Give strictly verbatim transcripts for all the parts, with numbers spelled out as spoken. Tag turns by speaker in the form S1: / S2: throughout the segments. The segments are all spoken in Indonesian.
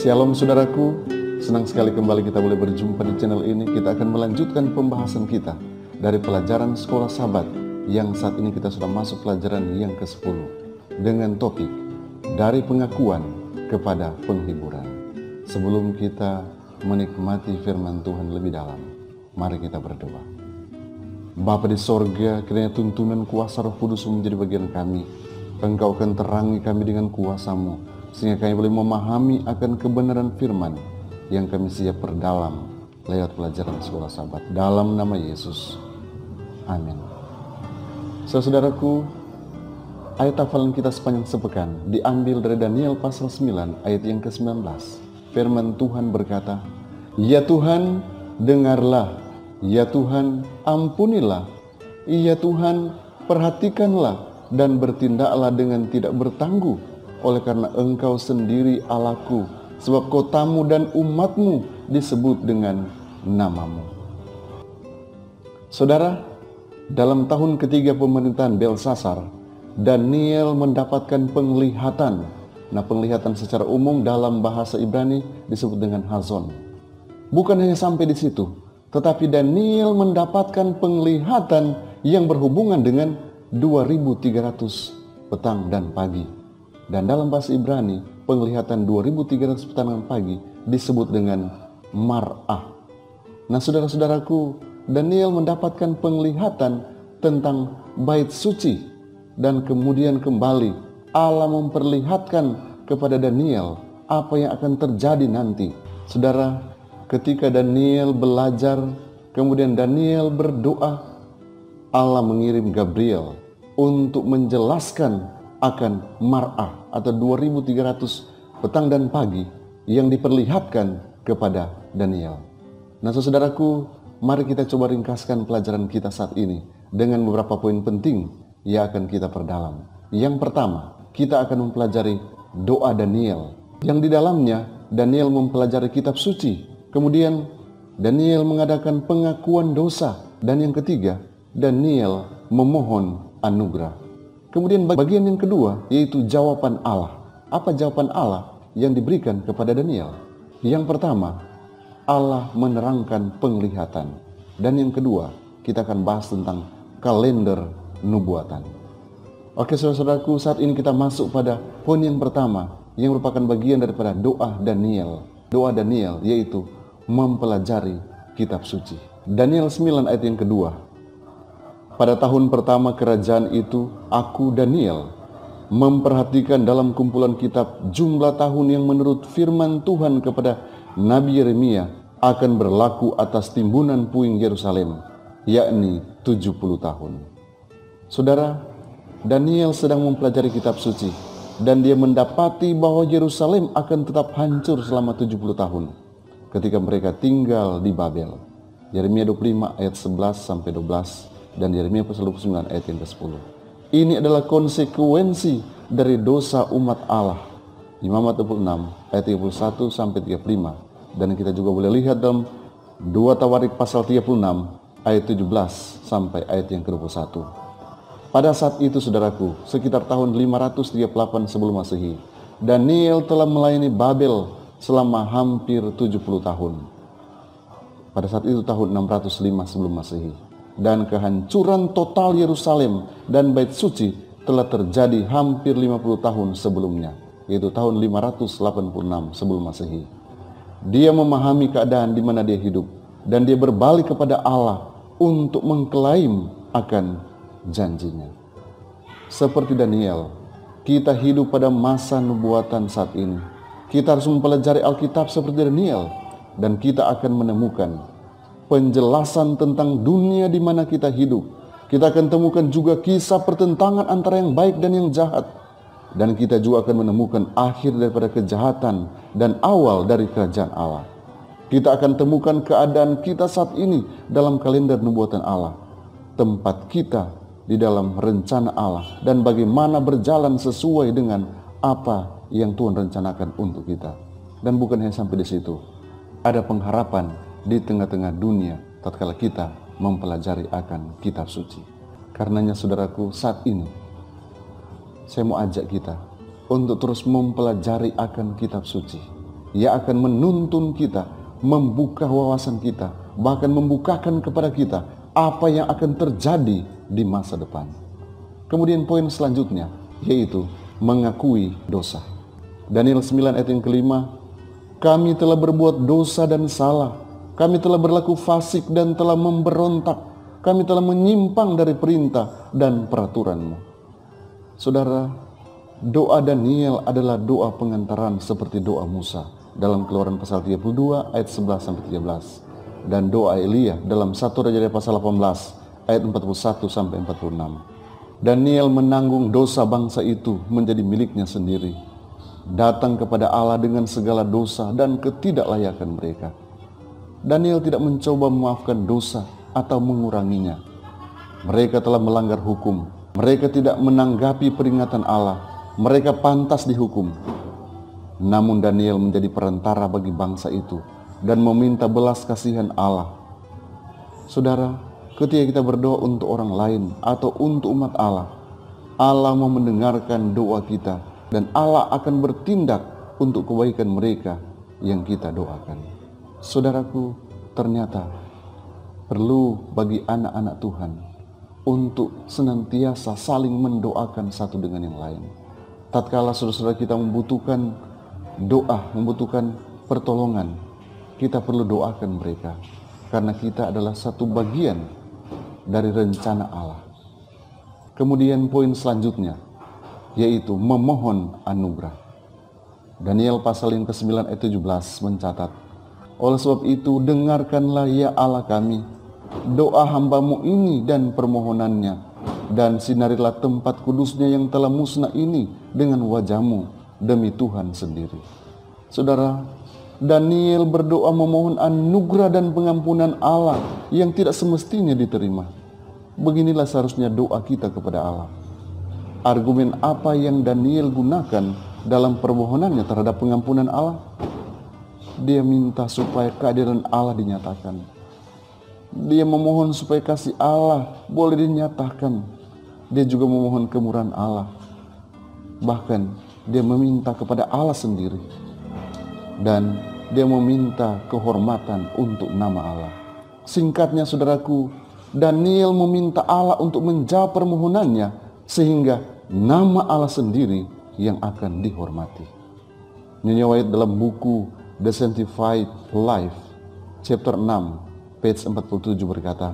S1: Shalom saudaraku, senang sekali kembali kita boleh berjumpa di channel ini. Kita akan melanjutkan pembahasan kita dari pelajaran Sekolah Sabat yang saat ini kita sudah masuk pelajaran yang kesepuluh dengan topik dari pengakuan kepada penghiburan. Sebelum kita menikmati firman Tuhan lebih dalam, mari kita berdoa. Bapa di sorga, kiranya tuntunan kuasa Roh Kudus menjadi bagian kami. Engkau akan terangi kami dengan kuasa-Mu, sehingga kami boleh memahami akan kebenaran firman yang kami siap perdalam lewat pelajaran Sekolah Sabat. Dalam nama Yesus, amin. Saudaraku, ayat hafalan kita sepanjang sepekan diambil dari Daniel pasal sembilan ayat yang ke sembilan belas. Firman Tuhan berkata, "Ya Tuhan, dengarlah. Ya Tuhan, ampunilah. Ya Tuhan, perhatikanlah dan bertindaklah dengan tidak bertangguh. Oleh karena Engkau sendiri Allahku, sebab kotamu dan umatmu disebut dengan namamu." Saudara, dalam tahun ketiga pemerintahan Belsasar, Daniel mendapatkan penglihatan. Nah, penglihatan secara umum dalam bahasa Ibrani disebut dengan hazon. Bukan hanya sampai di situ, tetapi Daniel mendapatkan penglihatan yang berhubungan dengan dua ribu tiga ratus petang dan pagi. Dan dalam bahasa Ibrani, penglihatan dua ribu tiga ratus petang dan pagi disebut dengan mar'ah. Nah, saudara-saudaraku, Daniel mendapatkan penglihatan tentang bait suci. Dan kemudian kembali Allah memperlihatkan kepada Daniel apa yang akan terjadi nanti. Saudara, ketika Daniel belajar, kemudian Daniel berdoa, Allah mengirim Gabriel untuk menjelaskan akan mar'ah atau dua ribu tiga ratus petang dan pagi yang diperlihatkan kepada Daniel. Nah, saudaraku, mari kita coba ringkaskan pelajaran kita saat ini dengan beberapa poin penting yang akan kita perdalam. Yang pertama, kita akan mempelajari doa Daniel yang di dalamnya Daniel mempelajari kitab suci. Kemudian Daniel mengadakan pengakuan dosa, dan yang ketiga, Daniel memohon anugerah. Kemudian bagian yang kedua yaitu jawaban Allah. Apa jawaban Allah yang diberikan kepada Daniel? Yang pertama, Allah menerangkan penglihatan. Dan yang kedua, kita akan bahas tentang kalender nubuatan. Oke saudara-saudaraku, saat ini kita masuk pada poin yang pertama yang merupakan bagian daripada doa Daniel. Doa Daniel yaitu mempelajari kitab suci. Daniel sembilan ayat yang kedua. Pada tahun pertama kerajaan itu, aku Daniel memperhatikan dalam kumpulan kitab jumlah tahun yang menurut firman Tuhan kepada Nabi Yeremia akan berlaku atas timbunan puing Yerusalem, yakni tujuh puluh tahun. Saudara, Daniel sedang mempelajari kitab suci dan dia mendapati bahwa Yerusalem akan tetap hancur selama tujuh puluh tahun ketika mereka tinggal di Babel. Yeremia dua puluh lima ayat sebelas sampai dua belas dan Yeremia pasal dua puluh sembilan ayat yang ke sepuluh. Ini adalah konsekuensi dari dosa umat Allah. Imamat dua puluh enam ayat tiga puluh satu sampai tiga puluh lima, dan kita juga boleh lihat dalam dua Tawarik pasal tiga puluh enam ayat tujuh belas sampai ayat yang ke dua puluh satu. Pada saat itu saudaraku, sekitar tahun lima ratus tiga puluh delapan sebelum Masehi, Daniel telah melayani Babel selama hampir tujuh puluh tahun. Pada saat itu tahun enam ratus lima sebelum Masehi. Dan kehancuran total Yerusalem dan bait suci telah terjadi hampir lima puluh tahun sebelumnya, yaitu tahun lima ratus delapan puluh enam sebelum Masehi. Dia memahami keadaan di mana dia hidup dan dia berbalik kepada Allah untuk mengklaim akan janjinya. Seperti Daniel, kita hidup pada masa nubuatan saat ini. Kita harus mempelajari Alkitab seperti Daniel, dan kita akan menemukan penjelasan tentang dunia di mana kita hidup. Kita akan temukan juga kisah pertentangan antara yang baik dan yang jahat. Dan kita juga akan menemukan akhir daripada kejahatan dan awal dari kerajaan Allah. Kita akan temukan keadaan kita saat ini dalam kalender nubuatan Allah. Tempat kita di dalam rencana Allah dan bagaimana berjalan sesuai dengan apa yang Tuhan rencanakan untuk kita. Dan bukan hanya sampai di situ. Ada pengharapan di tengah-tengah dunia tatkala kita mempelajari akan kitab suci. Karenanya saudaraku, saat ini saya mau ajak kita untuk terus mempelajari akan kitab suci. Ia akan menuntun kita, membuka wawasan kita, bahkan membukakan kepada kita apa yang akan terjadi di masa depan. Kemudian poin selanjutnya yaitu mengakui dosa. Daniel sembilan ayat yang kelima, kami telah berbuat dosa dan salah, kami telah berlaku fasik dan telah memberontak, kami telah menyimpang dari perintah dan peraturan-Mu. Saudara, doa Daniel adalah doa pengantaran seperti doa Musa dalam Keluaran pasal tiga puluh dua ayat sebelas sampai tiga belas, dan doa Elia dalam satu Raja-Raja pasal delapan belas ayat empat puluh satu sampai empat puluh enam. Daniel menanggung dosa bangsa itu menjadi miliknya sendiri, datang kepada Allah dengan segala dosa dan ketidaklayakan mereka. Daniel tidak mencoba memaafkan dosa atau menguranginya. Mereka telah melanggar hukum, mereka tidak menanggapi peringatan Allah, mereka pantas dihukum. Namun Daniel menjadi perantara bagi bangsa itu dan meminta belas kasihan Allah. Saudara, ketika kita berdoa untuk orang lain atau untuk umat Allah, Allah mau mendengarkan doa kita dan Allah akan bertindak untuk kebaikan mereka yang kita doakan. Saudaraku, ternyata perlu bagi anak-anak Tuhan untuk senantiasa saling mendoakan satu dengan yang lain. Tatkala saudara-saudara kita membutuhkan doa, membutuhkan pertolongan, kita perlu doakan mereka, karena kita adalah satu bagian dari rencana Allah. Kemudian poin selanjutnya yaitu memohon anugerah. Daniel pasal yang kesembilan ayat tujuh belas mencatat, oleh sebab itu dengarkanlah ya Allah kami doa hamba-Mu ini dan permohonannya, dan sinarilah tempat kudusnya yang telah musnah ini dengan wajah-Mu demi Tuhan sendiri. Saudara, Daniel berdoa memohon anugerah dan pengampunan Allah yang tidak semestinya diterima. Beginilah seharusnya doa kita kepada Allah. Argumen apa yang Daniel gunakan dalam permohonannya terhadap pengampunan Allah? Dia minta supaya kehadiran Allah dinyatakan. Dia memohon supaya kasih Allah boleh dinyatakan. Dia juga memohon kemurahan Allah. Bahkan dia meminta kepada Allah sendiri. Dan dia meminta kehormatan untuk nama Allah. Singkatnya saudaraku, Daniel meminta Allah untuk menjawab permohonannya sehingga nama Allah sendiri yang akan dihormati. Nyonya White dalam buku The Sanctified Life chapter enam page empat puluh tujuh berkata,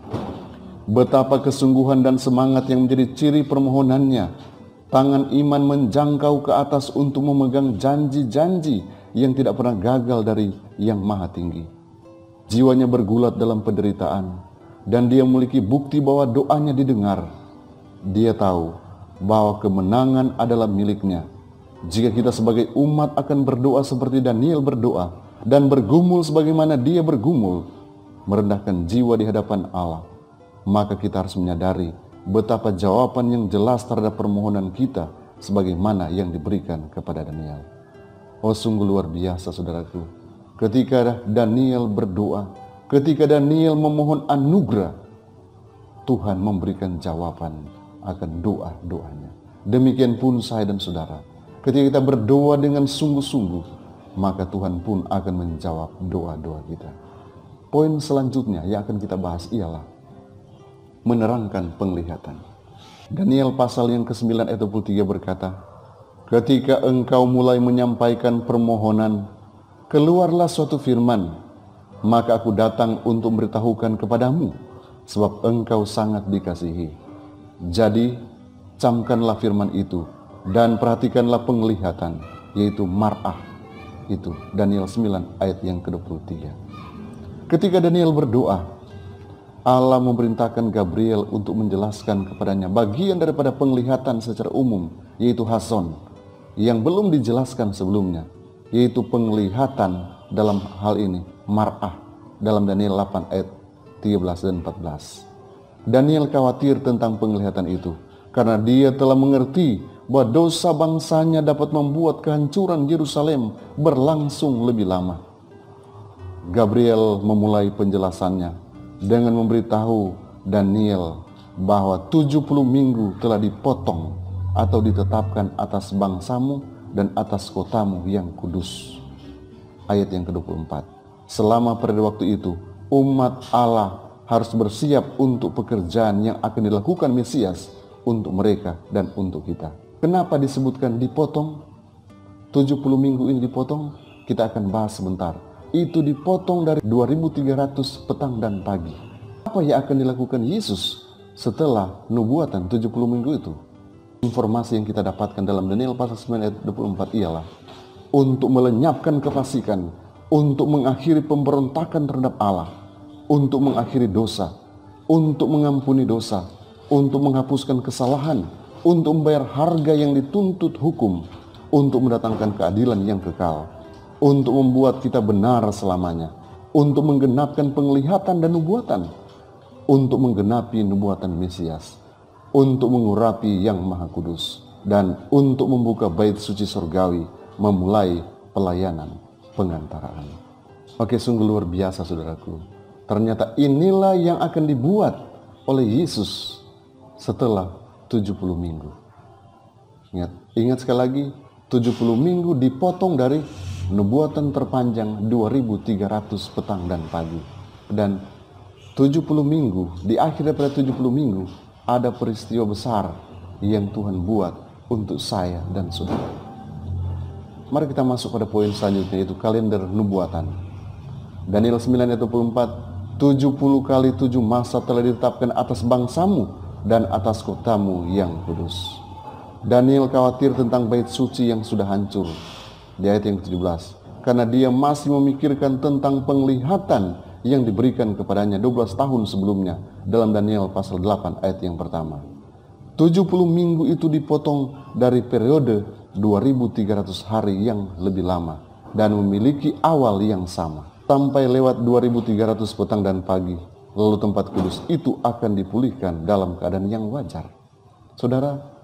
S1: betapa kesungguhan dan semangat yang menjadi ciri permohonannya. Tangan iman menjangkau ke atas untuk memegang janji-janji yang tidak pernah gagal dari Yang Maha Tinggi. Jiwanya bergulat dalam penderitaan dan dia memiliki bukti bahwa doanya didengar. Dia tahu bahwa kemenangan adalah miliknya. Jika kita sebagai umat akan berdoa seperti Daniel berdoa dan bergumul sebagaimana dia bergumul, merendahkan jiwa di hadapan Allah, maka kita harus menyadari betapa jawaban yang jelas terhadap permohonan kita sebagaimana yang diberikan kepada Daniel. Oh, sungguh luar biasa saudaraku. Ketika Daniel berdoa, ketika Daniel memohon anugerah, Tuhan memberikan jawaban akan doa-doanya. Demikian pun saya dan saudara. Ketika kita berdoa dengan sungguh-sungguh, maka Tuhan pun akan menjawab doa-doa kita. Poin selanjutnya yang akan kita bahas ialah menerangkan penglihatan. Daniel pasal yang kesembilan ayat dua puluh tiga berkata, ketika engkau mulai menyampaikan permohonan, keluarlah suatu firman, maka aku datang untuk memberitahukan kepadamu, sebab engkau sangat dikasihi. Jadi, camkanlah firman itu, dan perhatikanlah penglihatan, yaitu mar'ah. Itu Daniel sembilan ayat yang ke dua puluh tiga. Ketika Daniel berdoa, Allah memerintahkan Gabriel untuk menjelaskan kepadanya bagian daripada penglihatan secara umum, yaitu Hason, yang belum dijelaskan sebelumnya, yaitu penglihatan dalam hal ini, mar'ah, dalam Daniel delapan ayat tiga belas dan empat belas. Daniel khawatir tentang penglihatan itu, karena dia telah mengerti bahwa dosa bangsanya dapat membuat kehancuran Yerusalem berlangsung lebih lama. Gabriel memulai penjelasannya dengan memberitahu Daniel bahwa tujuh puluh minggu telah dipotong atau ditetapkan atas bangsamu dan atas kotamu yang kudus. ayat yang kedua puluh empat. Selama pada waktu itu, umat Allah harus bersiap untuk pekerjaan yang akan dilakukan Mesias untuk mereka dan untuk kita. Kenapa disebutkan dipotong? tujuh puluh minggu ini dipotong, kita akan bahas sebentar. Itu dipotong dari dua ribu tiga ratus petang dan pagi. Apa yang akan dilakukan Yesus setelah nubuatan tujuh puluh minggu itu? Informasi yang kita dapatkan dalam Daniel pasal sembilan ayat dua puluh empat ialah untuk melenyapkan kefasikan, untuk mengakhiri pemberontakan terhadap Allah, untuk mengakhiri dosa, untuk mengampuni dosa, untuk menghapuskan kesalahan, untuk membayar harga yang dituntut hukum, untuk mendatangkan keadilan yang kekal, untuk membuat kita benar selamanya, untuk menggenapkan penglihatan dan nubuatan, untuk menggenapi nubuatan Mesias, untuk mengurapi yang Maha Kudus, dan untuk membuka bait suci surgawi, memulai pelayanan pengantaraan. Oke, sungguh luar biasa saudaraku. Ternyata inilah yang akan dibuat oleh Yesus setelah tujuh puluh minggu. Ingat, ingat sekali lagi, tujuh puluh minggu dipotong dari nubuatan terpanjang dua ribu tiga ratus petang dan pagi. Dan tujuh puluh minggu, di akhir daripada tujuh puluh minggu, ada peristiwa besar yang Tuhan buat untuk saya dan saudara. Mari kita masuk pada poin selanjutnya, yaitu kalender nubuatan. Daniel sembilan ayat dua puluh empat, tujuh puluh kali tujuh masa telah ditetapkan atas bangsamu dan atas kotamu yang kudus. Daniel khawatir tentang bait suci yang sudah hancur. Di ayat yang ketujuh belas, karena dia masih memikirkan tentang penglihatan yang diberikan kepadanya dua belas tahun sebelumnya dalam Daniel pasal delapan ayat yang pertama. tujuh puluh minggu itu dipotong dari periode dua ribu tiga ratus hari yang lebih lama dan memiliki awal yang sama. Sampai lewat dua ribu tiga ratus petang dan pagi, lalu tempat kudus itu akan dipulihkan dalam keadaan yang wajar. Saudara,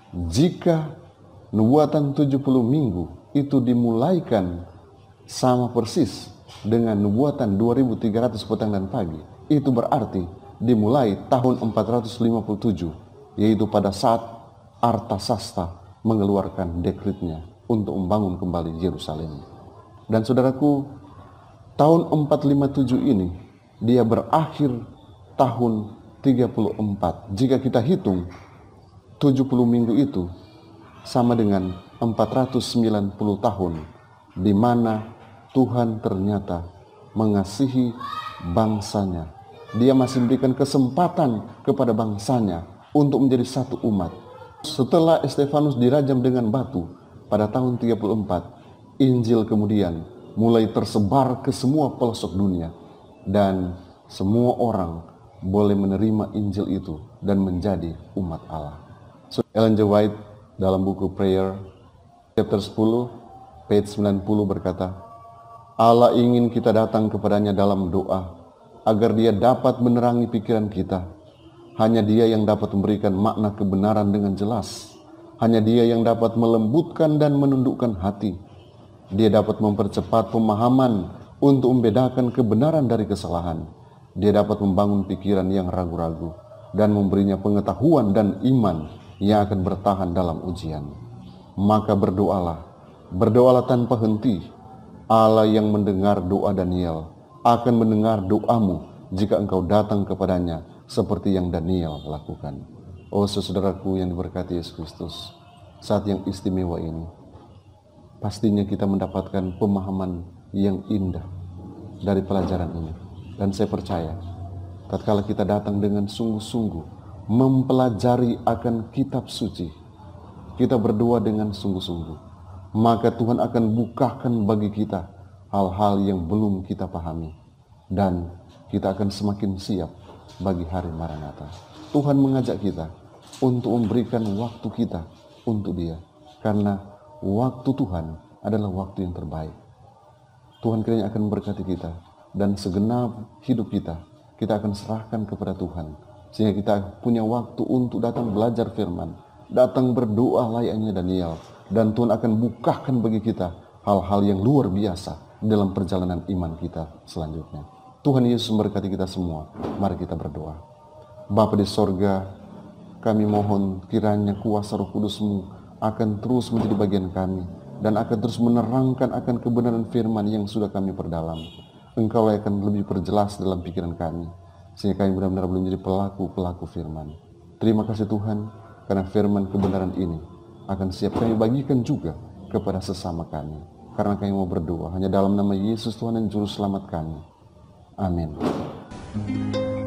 S1: jika nubuatan tujuh puluh minggu itu dimulaikan sama persis dengan nubuatan dua ribu tiga ratus petang dan pagi, itu berarti dimulai tahun empat ratus lima puluh tujuh, yaitu pada saat Artasasta mengeluarkan dekretnya untuk membangun kembali Yerusalem. Dan saudaraku, tahun empat ratus lima puluh tujuh ini dia berakhir tahun tiga puluh empat. Jika kita hitung tujuh puluh minggu itu sama dengan empat ratus sembilan puluh tahun, di mana Tuhan ternyata mengasihi bangsanya. Dia masih memberikan kesempatan kepada bangsanya untuk menjadi satu umat. Setelah Stefanus dirajam dengan batu pada tahun tiga puluh empat, Injil kemudian mulai tersebar ke semua pelosok dunia, dan semua orang boleh menerima Injil itu dan menjadi umat Allah. So, Ellen G. White dalam buku Prayer chapter sepuluh page sembilan puluh berkata, Allah ingin kita datang kepadanya dalam doa agar dia dapat menerangi pikiran kita. Hanya dia yang dapat memberikan makna kebenaran dengan jelas. Hanya dia yang dapat melembutkan dan menundukkan hati. Dia dapat mempercepat pemahaman untuk membedakan kebenaran dari kesalahan. Dia dapat membangun pikiran yang ragu-ragu dan memberinya pengetahuan dan iman yang akan bertahan dalam ujian. Maka berdoalah, berdoalah tanpa henti. Allah yang mendengar doa Daniel akan mendengar doamu jika engkau datang kepadanya seperti yang Daniel lakukan. Oh saudaraku yang diberkati Yesus Kristus, saat yang istimewa ini pastinya kita mendapatkan pemahaman yang indah dari pelajaran ini. Dan saya percaya tatkala kita datang dengan sungguh-sungguh mempelajari akan kitab suci, kita berdoa dengan sungguh-sungguh, maka Tuhan akan bukakan bagi kita hal-hal yang belum kita pahami, dan kita akan semakin siap bagi hari Maranatha. Tuhan mengajak kita untuk memberikan waktu kita untuk Dia, karena waktu Tuhan adalah waktu yang terbaik. Tuhan kiranya akan memberkati kita, dan segenap hidup kita, kita akan serahkan kepada Tuhan, sehingga kita punya waktu untuk datang belajar firman, datang berdoa layaknya Daniel, dan Tuhan akan bukakan bagi kita hal-hal yang luar biasa dalam perjalanan iman kita selanjutnya. Tuhan Yesus memberkati kita semua. Mari kita berdoa. Bapa di sorga, kami mohon kiranya kuasa Roh Kudus-Mu akan terus menjadi bagian kami, dan akan terus menerangkan akan kebenaran firman yang sudah kami perdalam. Engkau yang akan lebih perjelas dalam pikiran kami, sehingga kami benar-benar boleh menjadi pelaku-pelaku firman. Terima kasih Tuhan, karena firman kebenaran ini akan siap kami bagikan juga kepada sesama kami. Karena kami mau berdoa hanya dalam nama Yesus Tuhan dan Juru Selamat kami. Amin.